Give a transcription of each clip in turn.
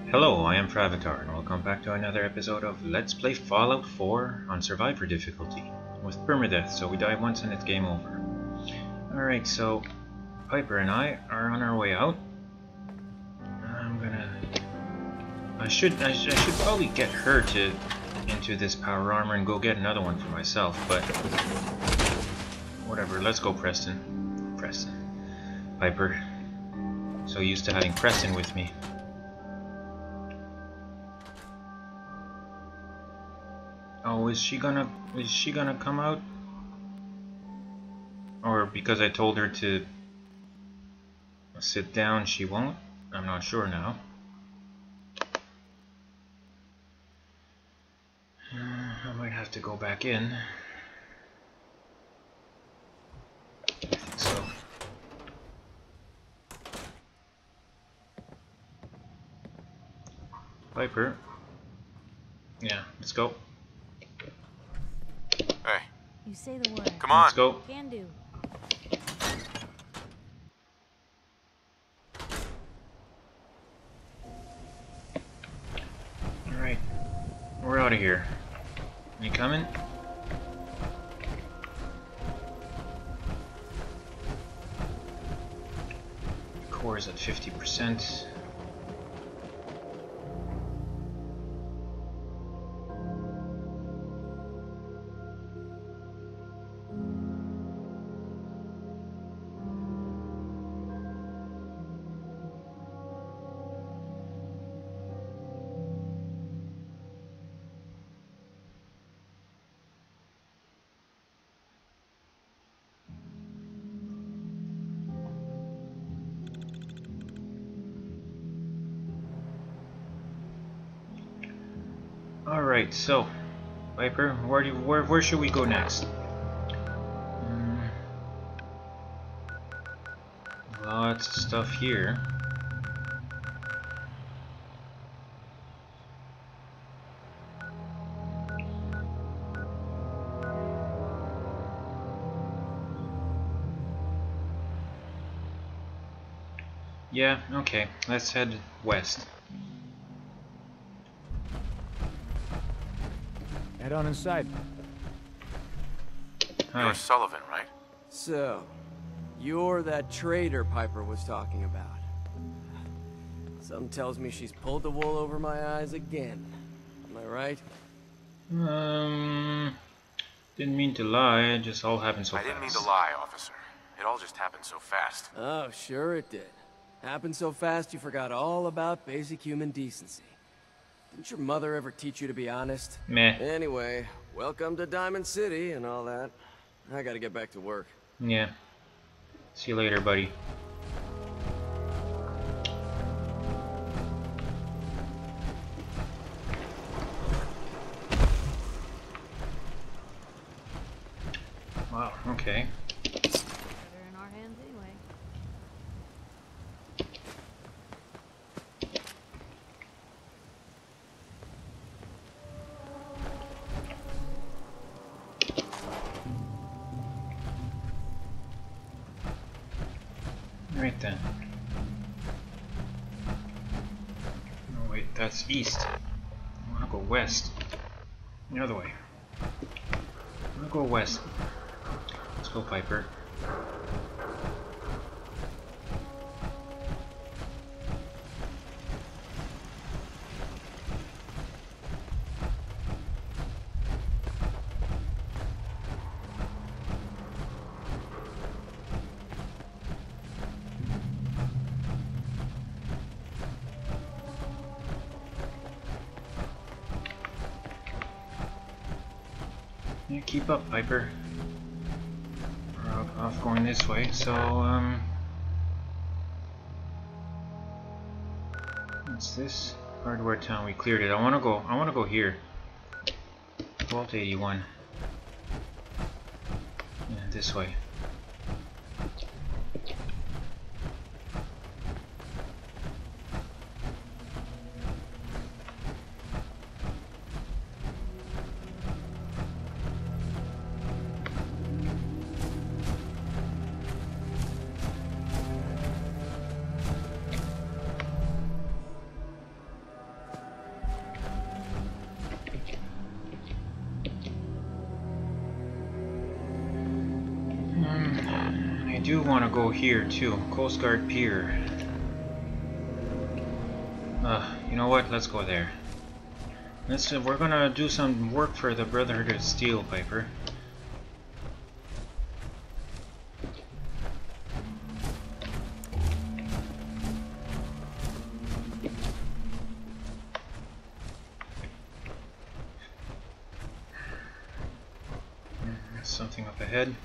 Hello, I am FrAvatar, and welcome back to another episode of Let's Play Fallout 4 on Survivor difficulty, with permadeath, so we die once and it's game over. Alright, so Piper and I are on our way out. I should probably get her into this power armor and go get another one for myself, but whatever, let's go Preston. Piper. So used to having Preston with me. Oh, is she gonna come out? Or because I told her to sit down, she won't? I'm not sure now. I might have to go back in. I think so. Piper. Yeah, let's go. Hey. You say the word. Come on. Let's go. Can do. Alright. We're out of here. You coming? Core is at 50%. Alright, so Piper, where should we go next? Lots of stuff here. Yeah, okay, let's head west. Head on inside. Hi. You're Sullivan, right? So, you're that traitor Piper was talking about. Something tells me she's pulled the wool over my eyes again. Am I right? Didn't mean to lie, it just all happened so fast. I didn't mean to lie, officer. It all just happened so fast. Oh, sure it did. Happened so fast you forgot all about basic human decency. Didn't your mother ever teach you to be honest? Meh. Anyway, welcome to Diamond City and all that. I gotta get back to work. Yeah. See you later, buddy. Wow, okay. Better in our hands anyway. Right then. Oh wait, that's east. I wanna go west. The other way. I wanna go west. Let's go, Piper. Yeah, keep up, Piper. We're off going this way, so, what's this? Hardware town, we cleared it. I wanna go here. Vault 81. Yeah, this way. do want to go here too. Coast Guard Pier. You know what? Let's go there. We're gonna do some work for the Brotherhood of Steel, Piper. There's something up ahead.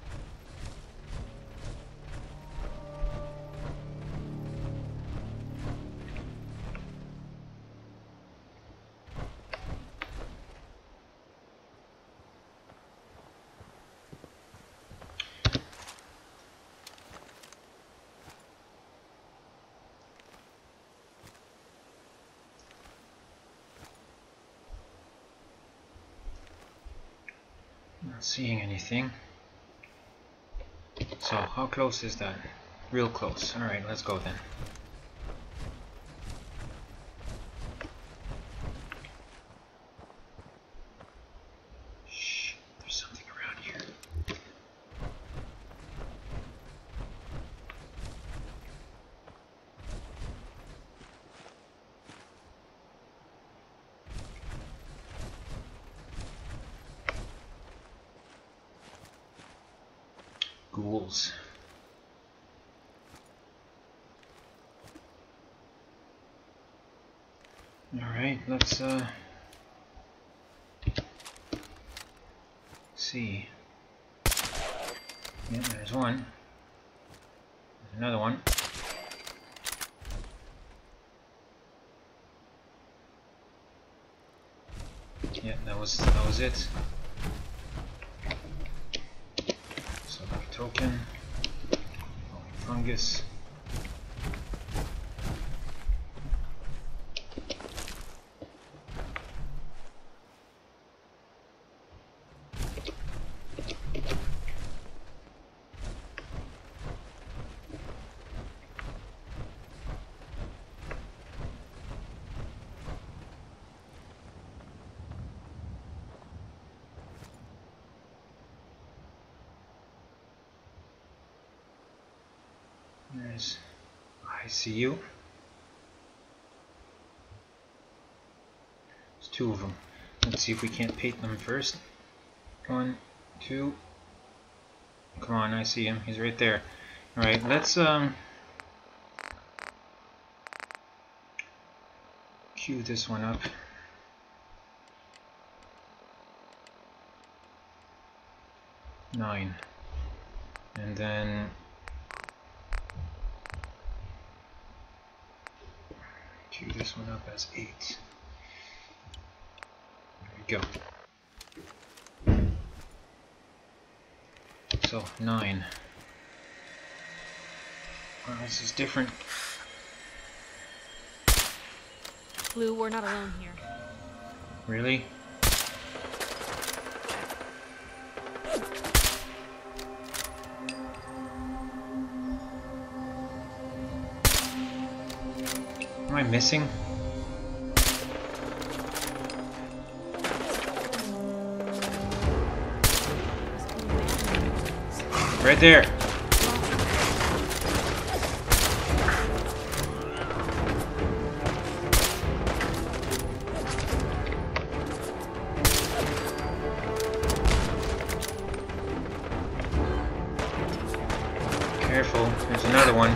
Not seeing anything. So, how close is that? Real close. Alright, let's go then. Shh, there's something around here. Ghouls. Alright, let's see. Yeah, there's one. There's another one. Yeah, that was it. Token, fungus. There's, I see you. There's two of them. Let's see if we can't paint them first. 1, 2. Come on, I see him. He's right there. Alright, let's queue this one up. Nine. And then queue this one up as 8. There we go. So 9. Well, this is different. Blue, we're not alone here. Really? Am I missing? Right there. Careful, there's another one.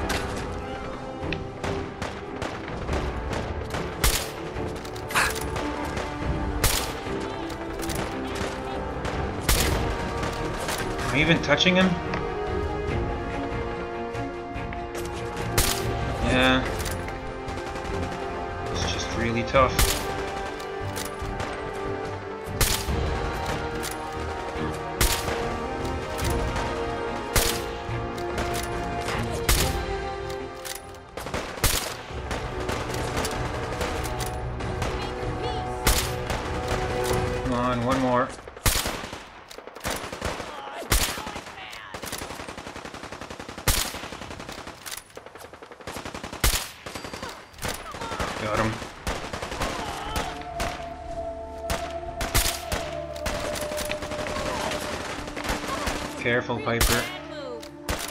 Am I even touching him? Yeah. It's just really tough. Come on, one more. Got him. Careful, Piper.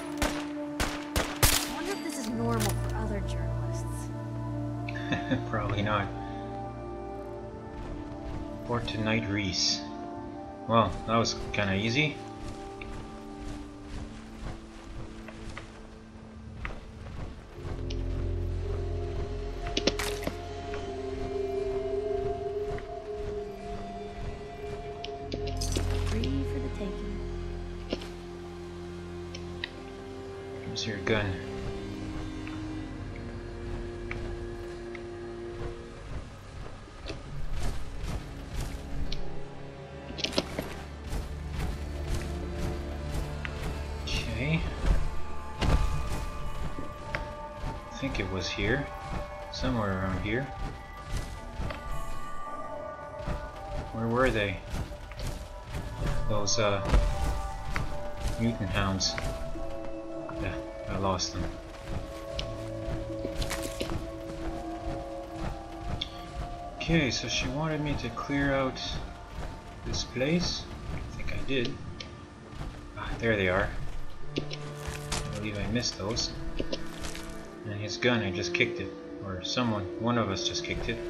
Probably not. Port to Knight Reese. Well, that was kinda easy. Free for the taking. Here's your gun. Okay. I think it was here. Somewhere around here. Where were they? Those mutant hounds. Yeah, I lost them. Okay, so she wanted me to clear out this place. I think I did. Ah, there they are. I believe I missed those. And his gun, I just kicked it. Or someone, one of us just kicked it.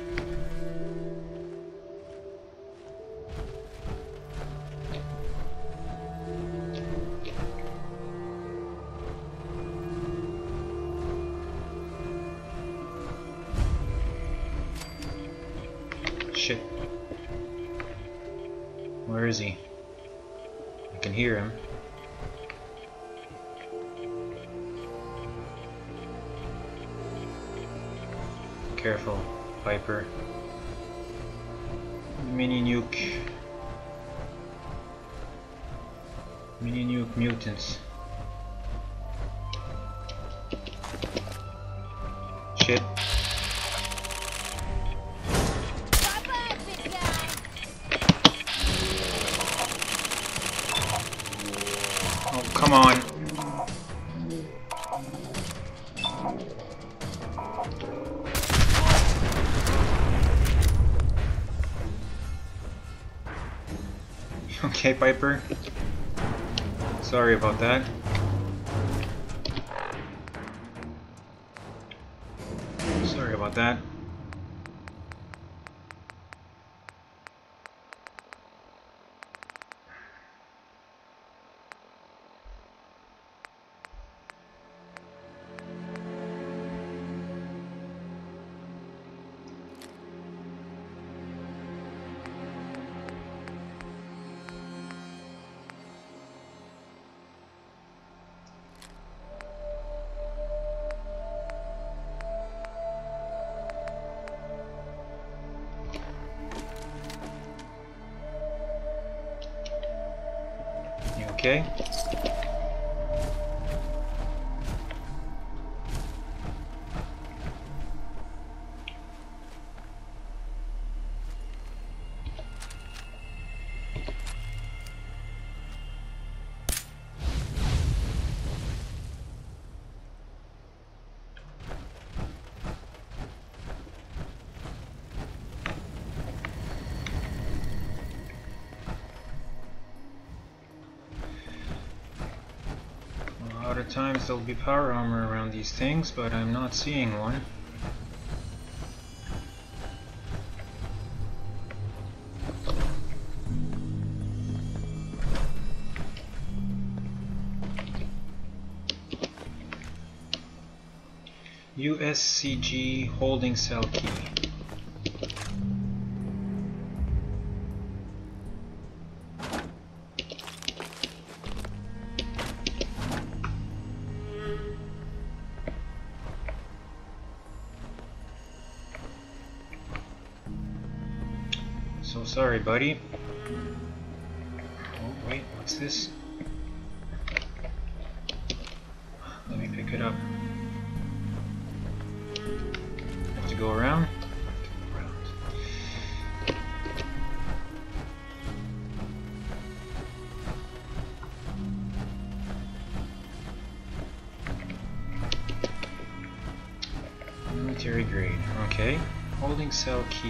Shit. Where is he? I can hear him. Careful, Piper. Mini nuke. Mini nuke mutants. Shit. Oh, come on. Okay, Piper. Sorry about that. Sorry about that. Okay. A lot of times there'll be power armor around these things, but I'm not seeing one. USCG holding cell key. So sorry, buddy. Oh wait, what's this? Let me pick it up. Have to go around? Military grade. Okay. Holding cell key.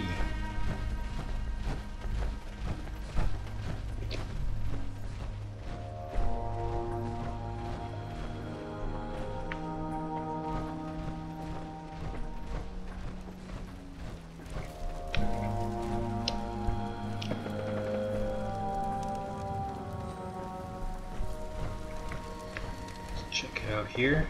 Out here.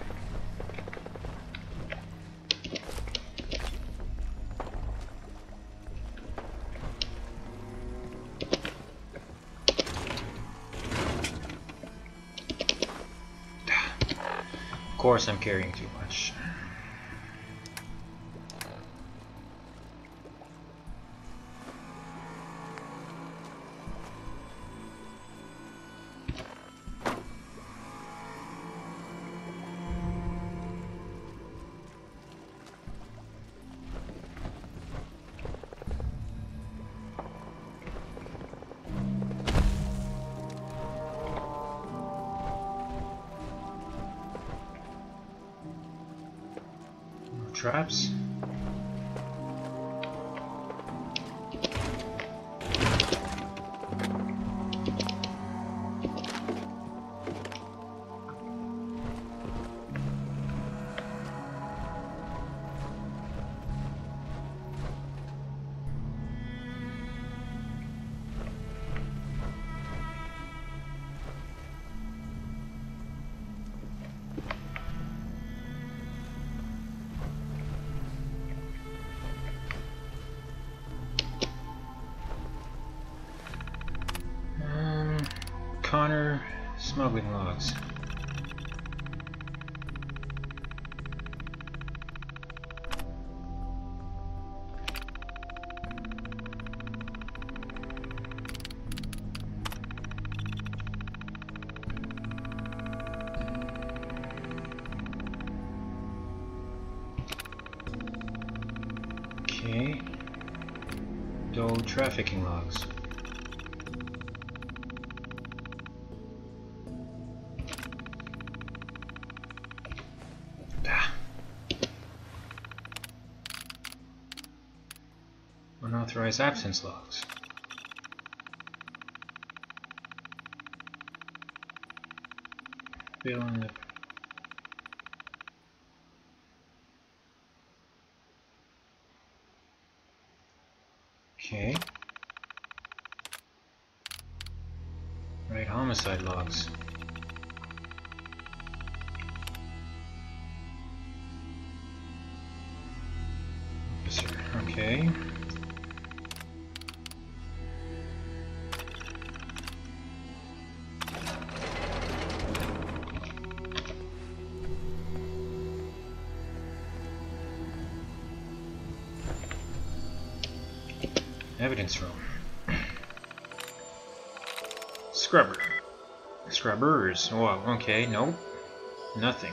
Of course I'm carrying too much. Traps. Connor smuggling logs. Okay. Doe trafficking logs. Unauthorized absence logs. Bill in the okay. Right, homicide logs. Officer, okay. Evidence room. Scrubber. Scrubbers. Oh, okay, nope. Nothing.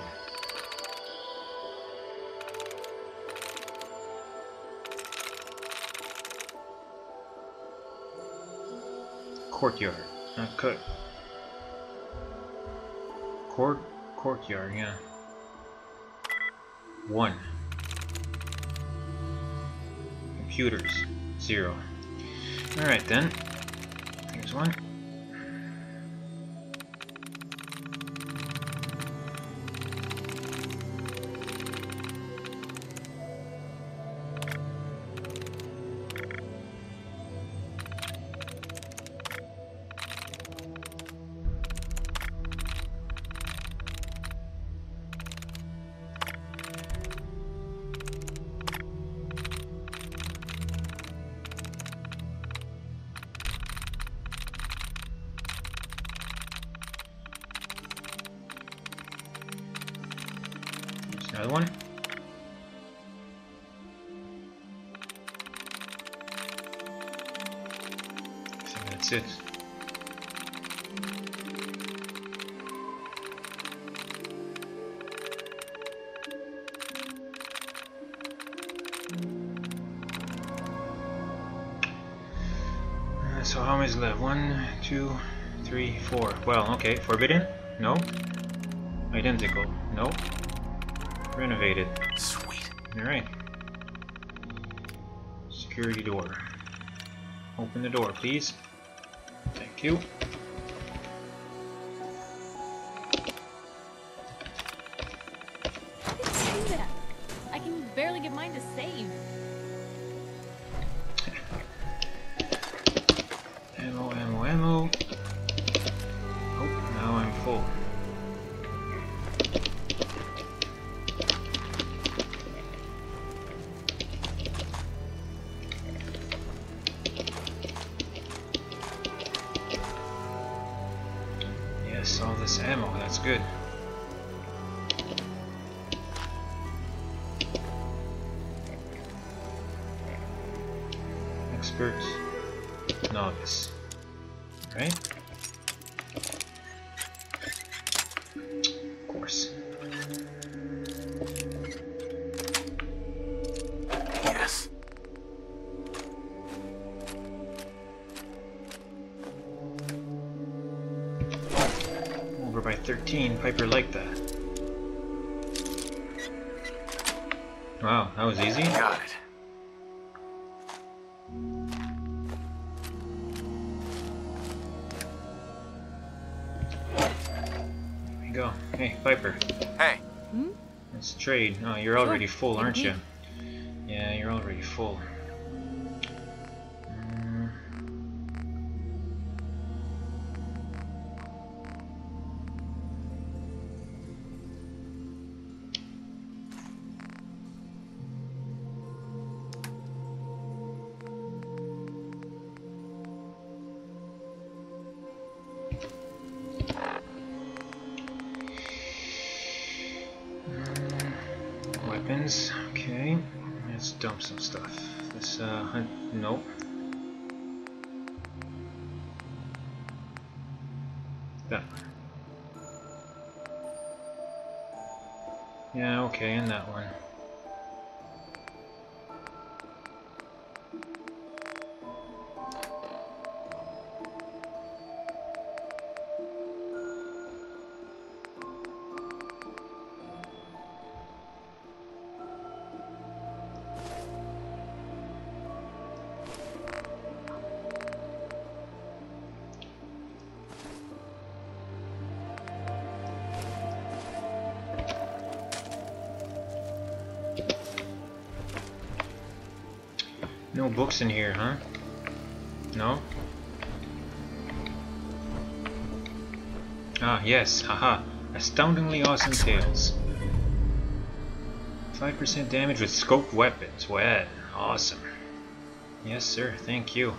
Courtyard. Courtyard, yeah. 1. Computers. 0. Alright then. Here's one. Another one. So that's it. So how many is left? 1, 2, 3, 4. Well, okay. Forbidden? No. Identical? No. Renovated. Sweet. Alright. Security door. Open the door, please. Thank you. How did you do that? I can barely get mine to save. Ammo, ammo, ammo. Oh, now I'm full. that's good. Expert, novice, right? Of course. Yes. Over by 13, Piper liked that. Wow, that was easy. Got it. Go. Hey, Piper. Hey. Let's trade. Oh, you're already full, aren't you? Yeah, you're already full. Weapons, okay. Let's dump some stuff. This, nope. That one. Yeah, okay, and that one. No books in here, huh? No? Ah, yes, haha. Astoundingly awesome tales. 5% damage with scoped weapons. Well, awesome. Yes, sir, thank you.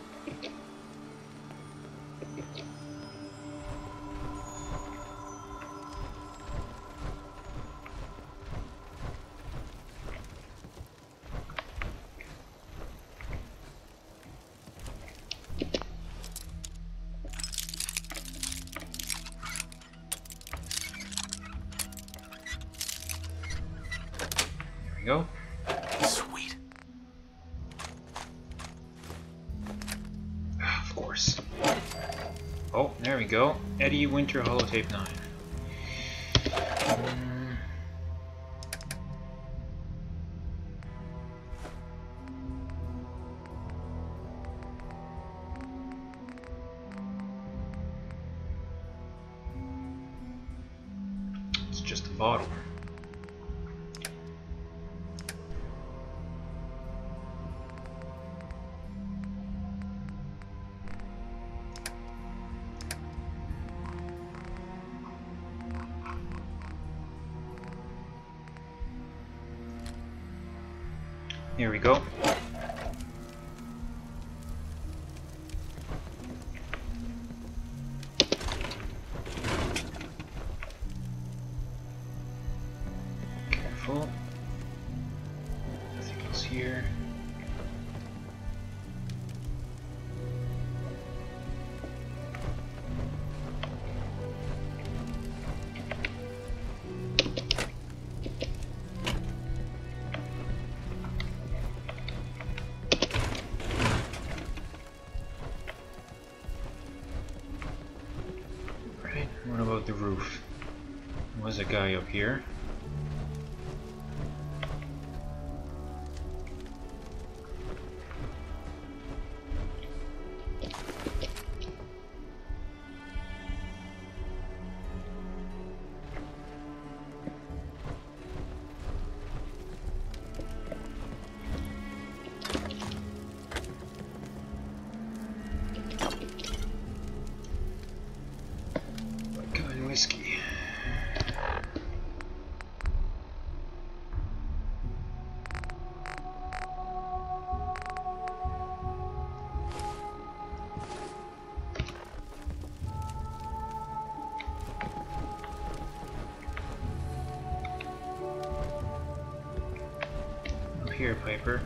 Go. Sweet. Of course. Oh, there we go. Eddie Winter Holotape 9. It's just a bottle. Here we go. Careful. Nothing else here. What about the roof? There was a guy up here. Whiskey. here, Piper.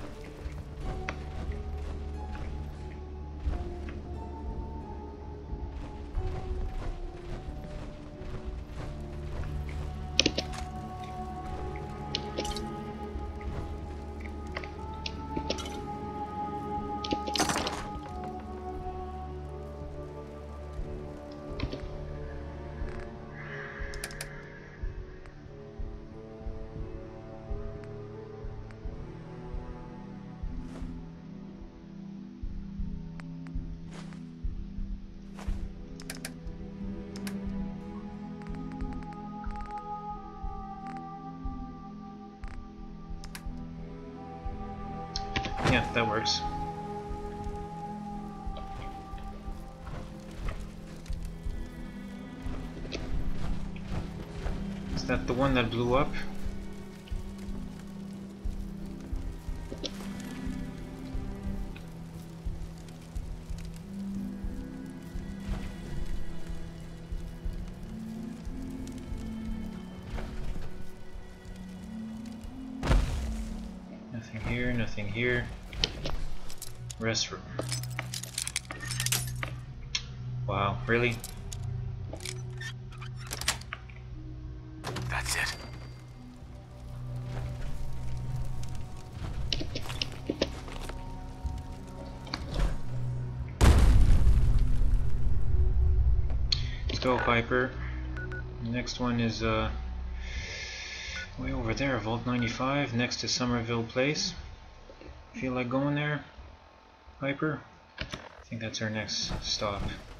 Yeah, that works. Is that the one that blew up? Nothing here, nothing here. Restroom. Wow, really? That's it. Let's go, Piper. The next one is way over there, Vault 95, next to Somerville Place. Feel like going there, Piper? I think that's our next stop.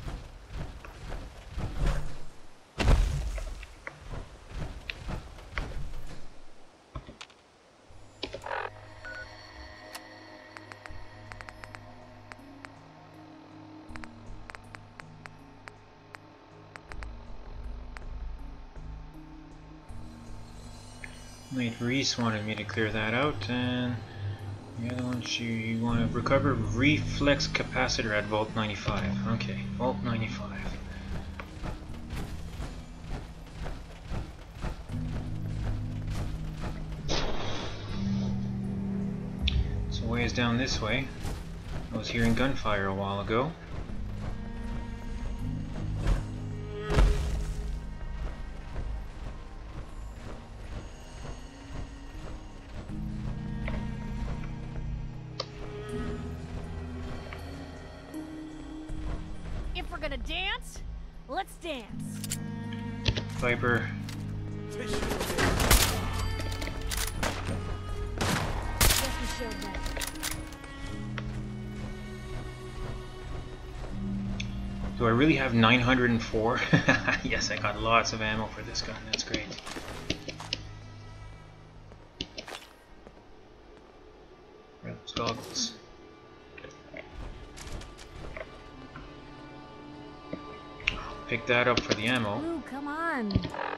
Mate Reese wanted me to clear that out, and the other one, you want to recover reflex capacitor at Vault 95. Okay, Vault 95. So ways down this way. I was hearing gunfire a while ago. If we're gonna dance, let's dance. Viper. Guess we showed that. Do I really have 904? Yes, I got lots of ammo for this gun. That's great. Red goggles. Pick that up for the ammo. Ooh, come on.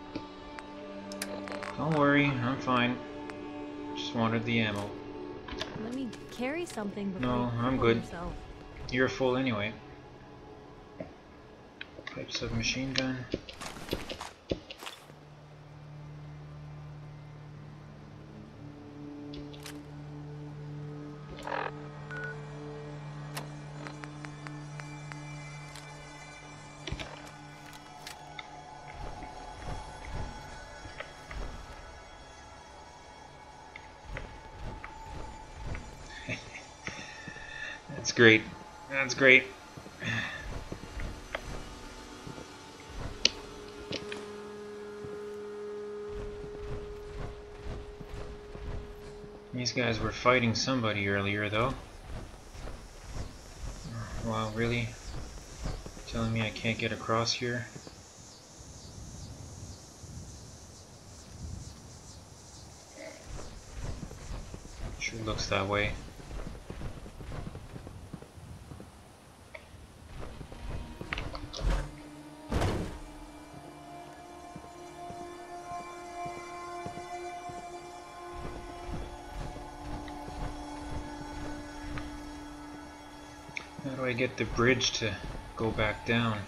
Don't worry, I'm fine. Just wanted the ammo. Let me carry something before No, you I'm cripple good. yourself. You're full anyway. Types of machine gun. That's great. That's great. These guys were fighting somebody earlier, though. Wow, really? Telling me I can't get across here? Sure looks that way. How do I get the bridge to go back down?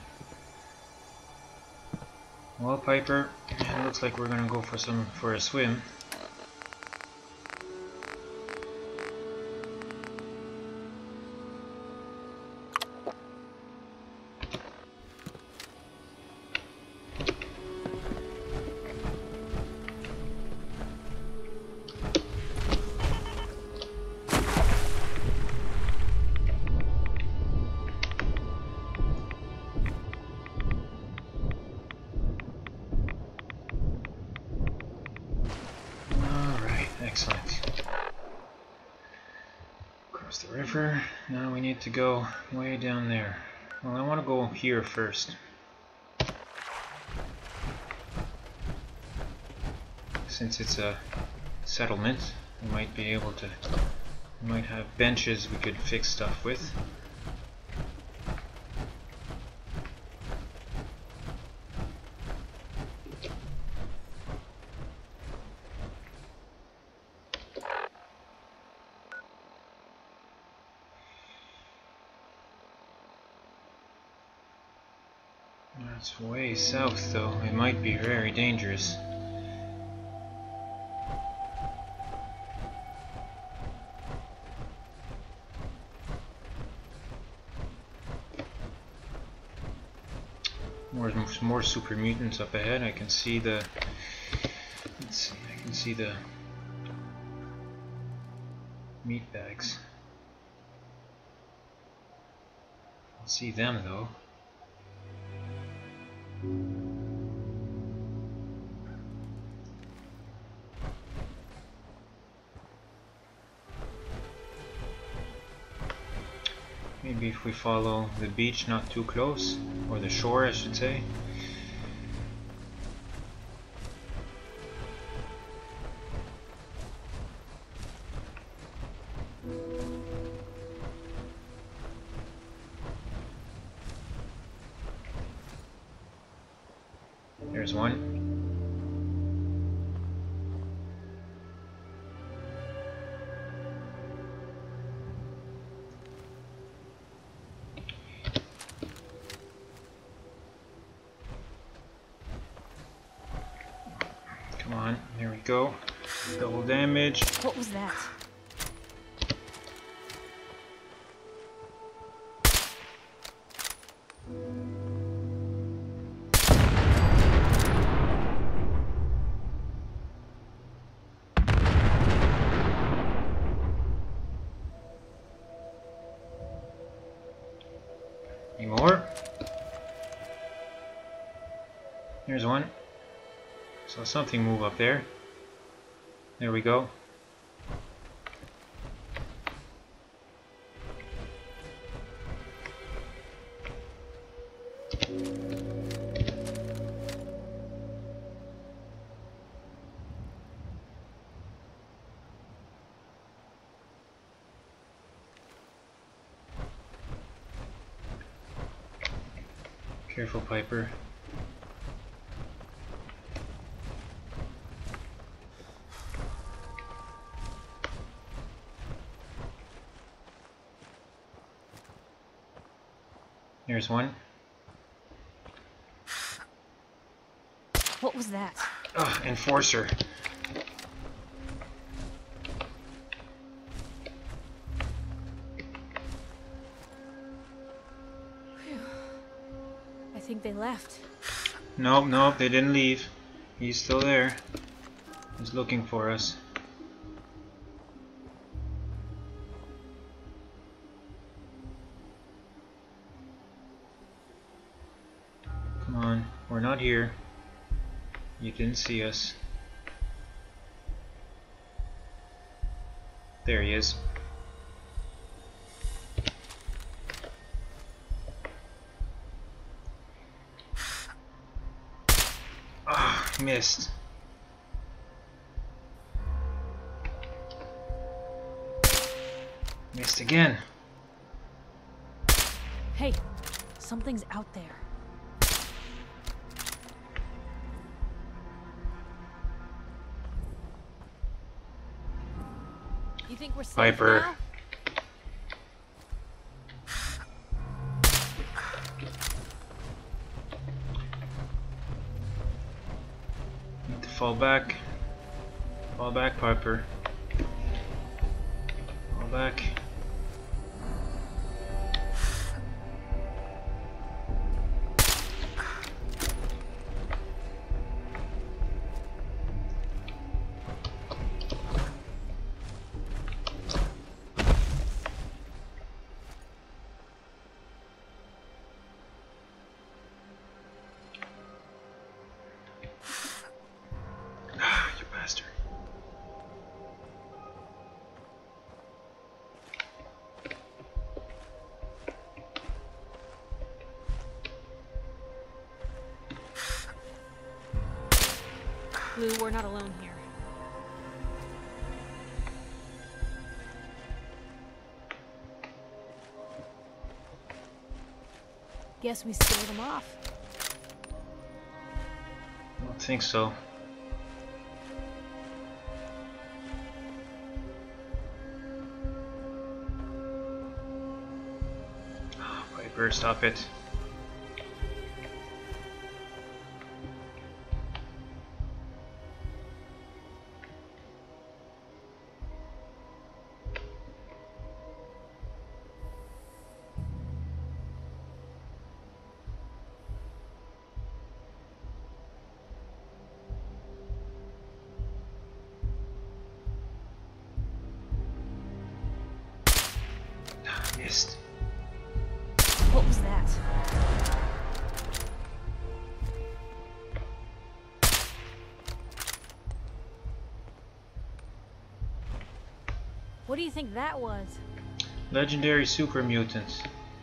Well, Piper, it looks like we're gonna go for a swim. the river. Now we need to go way down there. Well, I want to go here first. Since it's a settlement, we might be able to... We might have benches we could fix stuff with. That's way south though, it might be very dangerous. More super mutants up ahead. I can see the... Let's see, I can see the meat bags. I see them though. Maybe if we follow the beach not too close, or the shore I should say. There's one. Come on, there we go. Double damage. What was that? Any more? Here's one. Saw something move up there. There we go. Careful, Piper. Here's one. What was that? Ugh, Enforcer. Phew. I think they left. Nope, nope, they didn't leave. He's still there. He's looking for us. Come on, we're not here. You didn't see us. There he is. Ah, missed. Missed again. Hey, something's out there. You think we're safe Piper. now? Need to fall back. Fall back, Piper. Fall back. Blue, we're not alone here. Guess we scared them off. I don't think so. Oh, Piper, stop it. Missed. What was that? What do you think that was? Legendary super mutants.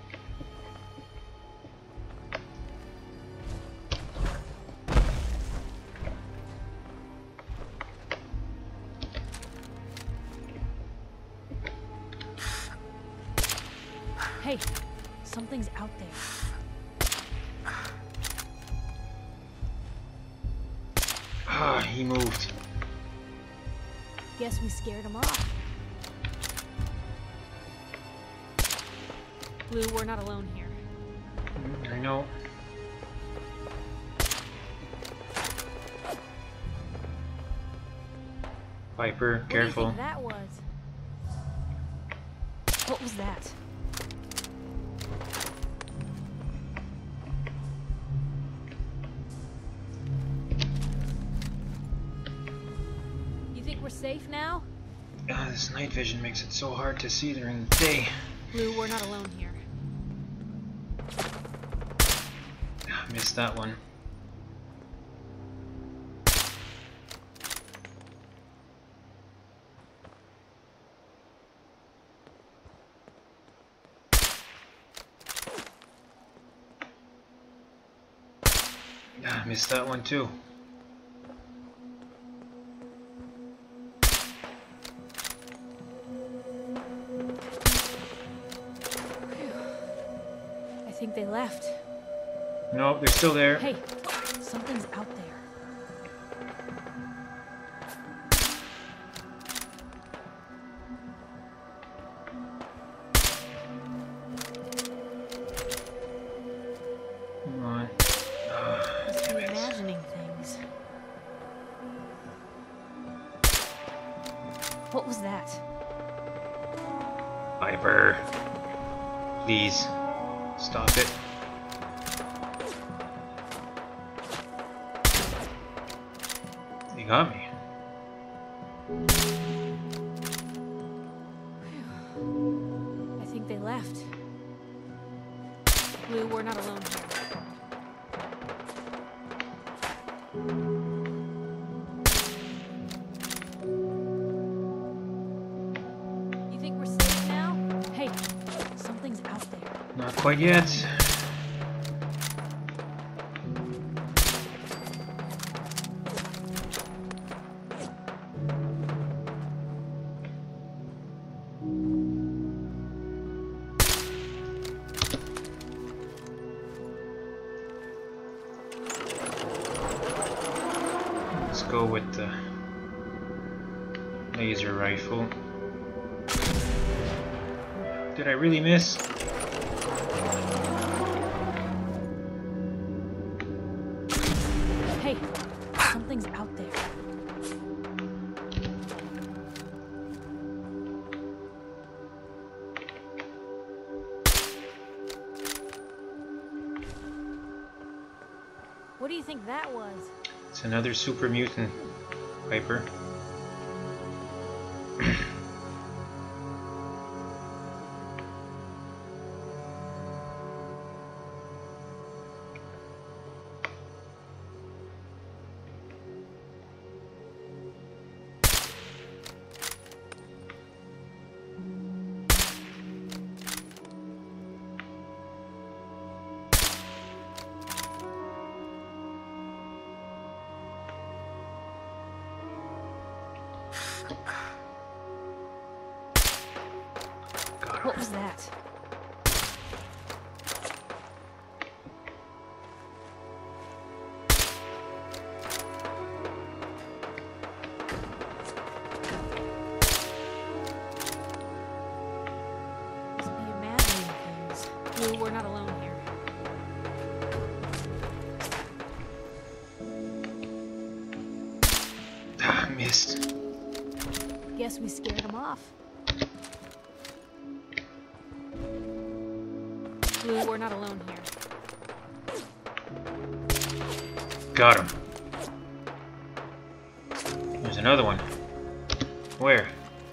Hey, something's out there. Ah, he moved. Guess we scared him off. Blue, we're not alone here. I know. Piper, careful. What do you think that was? What was that? You think we're safe now? Ah, this night vision makes it so hard to see during the day. Blue, we're not alone here. Ah, missed that one. Ah, missed that one too. I think they left. No, they're still there. Hey, something's out there. Come on. Ah, Must damn be it. imagining things. What was that? Piper. Please. Stop it. You got me. I think they left. Blue, we're not alone here. You think we're safe now? Hey, something's out there. Not quite yet. Let's go with the laser rifle. Did I really miss? Hey, something's out there. What do you think that was? It's another super mutant, Piper. What was that? Must be imagining things. We're not alone here. Ah, missed. Guess we scared him off. We're not alone here. Got him. There's another one. Where?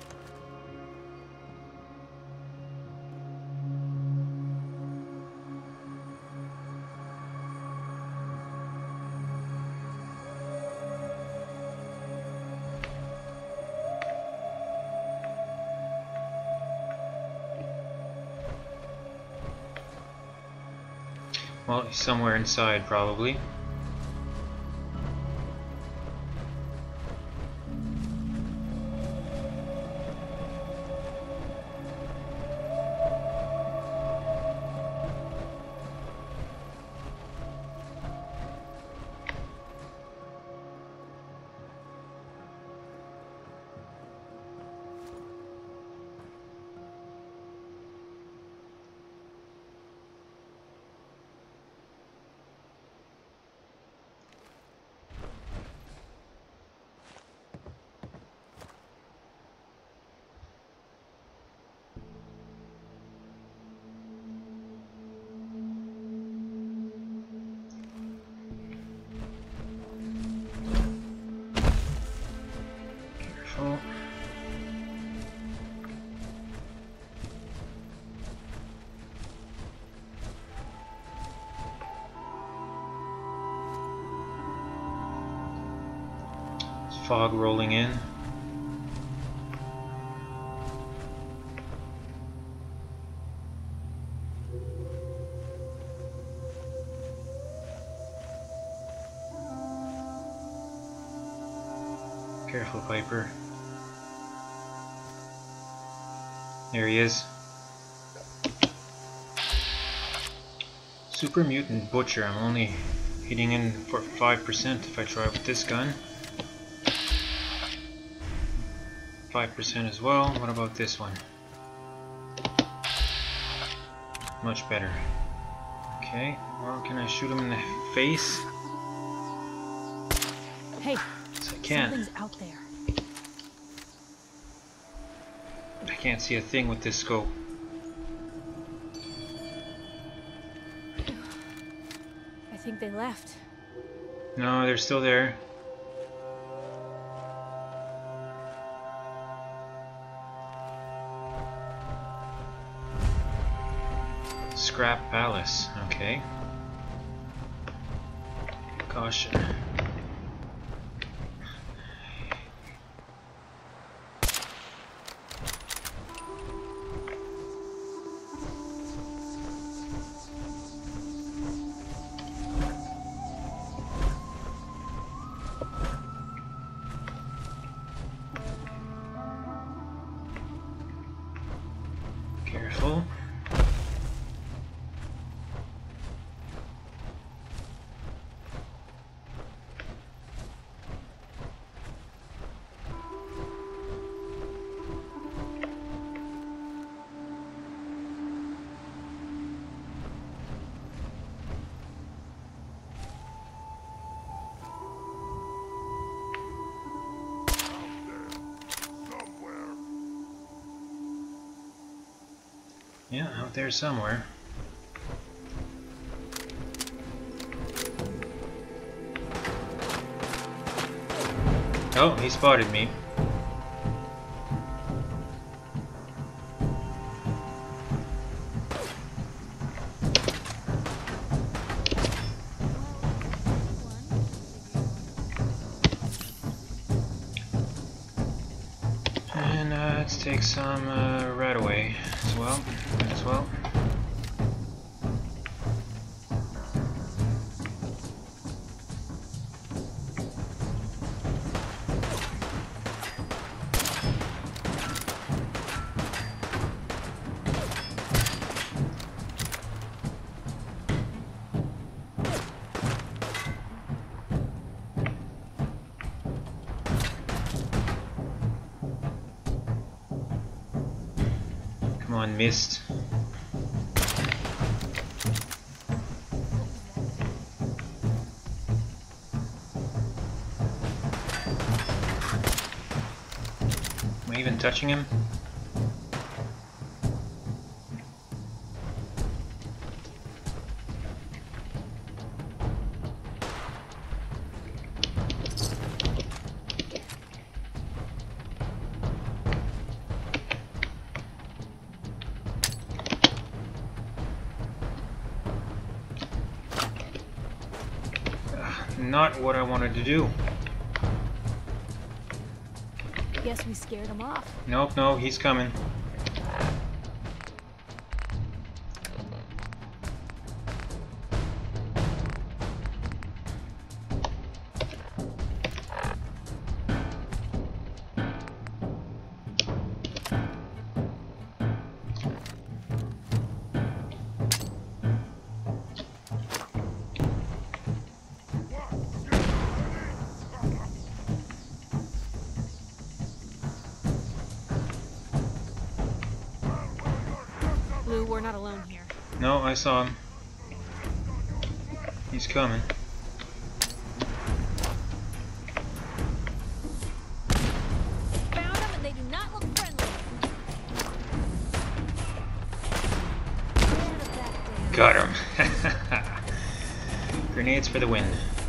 Well, he's somewhere inside, probably. Fog rolling in. Careful, Piper. There he is. Super Mutant Butcher. I'm only hitting in for 5% if I try with this gun. 5% as well. What about this one? Much better. Okay, well, can I shoot him in the face? Hey, Yes, I can. something's out there. I can't see a thing with this scope. I think they left. No, they're still there. Scrap Palace, okay. Caution. Careful. Yeah, out there somewhere. Oh, he spotted me. And let's take some right away as well. Might as well. Come on, mist. Am I even touching him? Not what I wanted to do. Guess we scared him off. Nope, no, he's coming. Blue, we're not alone here. No, I saw him. He's coming. Found them and they do not look friendly. Got him. Grenades for the win.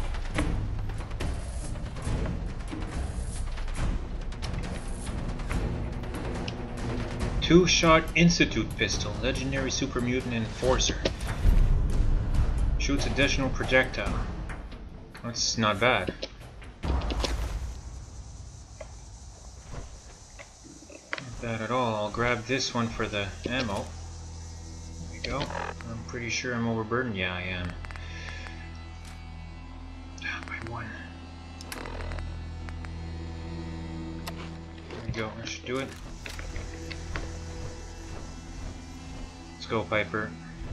Two-shot Institute pistol, legendary super mutant enforcer. Shoots additional projectile. That's not bad. Not bad at all. I'll grab this one for the ammo. There we go. I'm pretty sure I'm overburdened. Yeah, I am. By one. There we go. That should do it. Let's go, Piper.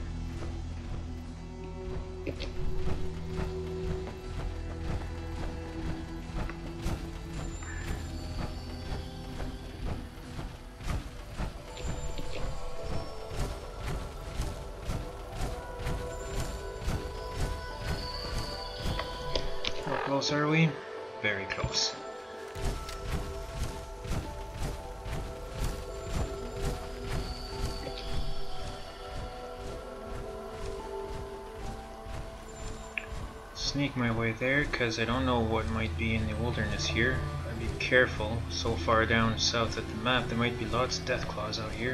How close are we? Very close. Sneak my way there because I don't know what might be in the wilderness here. I'd be careful. So far down south at the map there might be lots of death claws out here.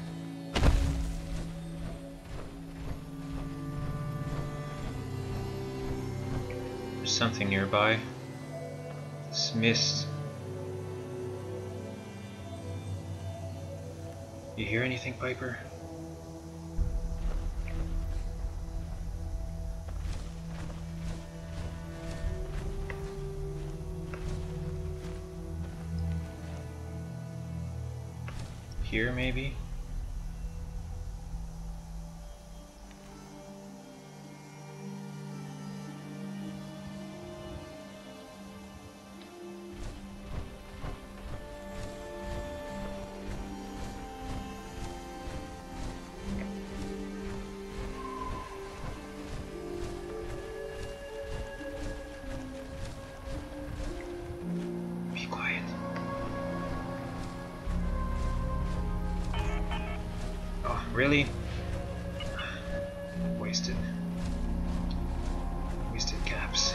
There's something nearby. It's mist. You hear anything, Piper? Here, maybe? Be quiet. Really? Wasted. Wasted caps.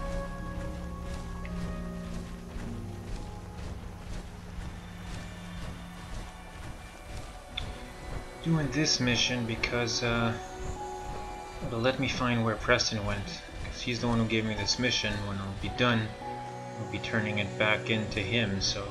Doing this mission because it'll let me find where Preston went. Because he's the one who gave me this mission. When it'll be done, I'll be turning it back into him, so...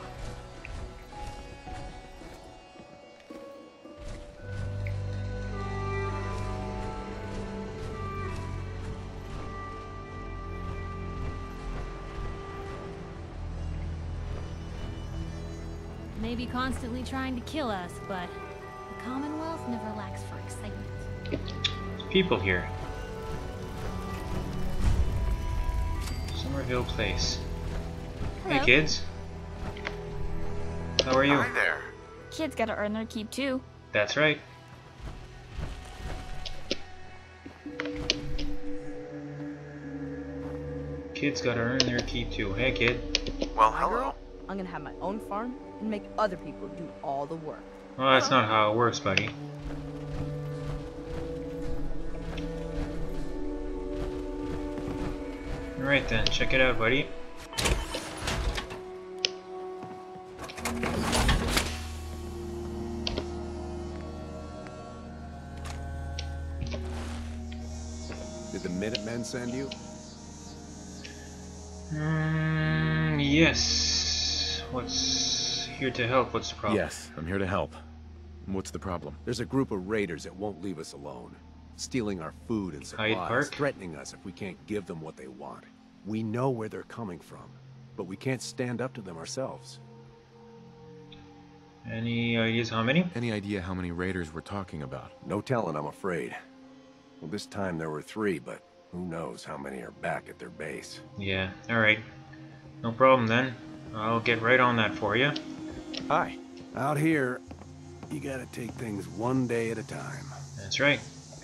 Maybe constantly trying to kill us, but the Commonwealth never lacks for excitement. There's people here. Somerville Place. Hello. Hey kids. How are you? Hi there. Kids gotta earn their keep too. That's right. Kids gotta earn their keep too. Hey, kid. Well, My hello. girl, I'm gonna have my own farm and make other people do all the work. Well, that's not how it works, buddy. Alright then, check it out, buddy. Did the Minutemen send you? Yes. What's here to help? What's the problem? Yes, I'm here to help. What's the problem? There's a group of raiders that won't leave us alone, stealing our food and Hyde supplies, Park? threatening us if we can't give them what they want. We know where they're coming from, but we can't stand up to them ourselves. Any ideas how many? Any idea how many raiders we're talking about? No telling, I'm afraid. Well, this time there were 3, but who knows how many are back at their base. Yeah, alright. No problem then. I'll get right on that for you. Hi. Out here, you gotta take things one day at a time. That's right.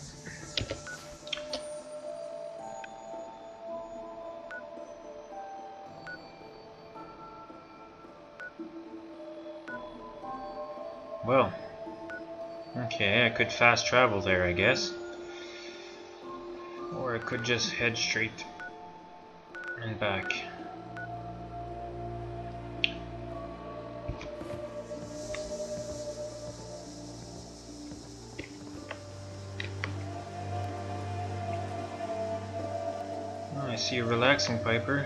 Well, okay, I could fast travel there, I guess. Or I could just head straight and back. Oh, I see a relaxing Piper.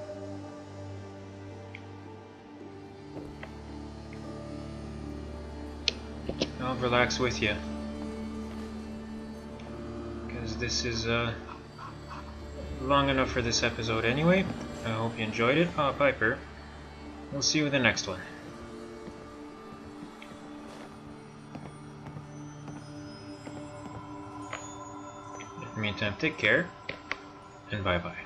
I'll relax with you, because this is long enough for this episode anyway. I hope you enjoyed it. Piper. We'll see you in the next one. In the meantime, take care, and bye-bye.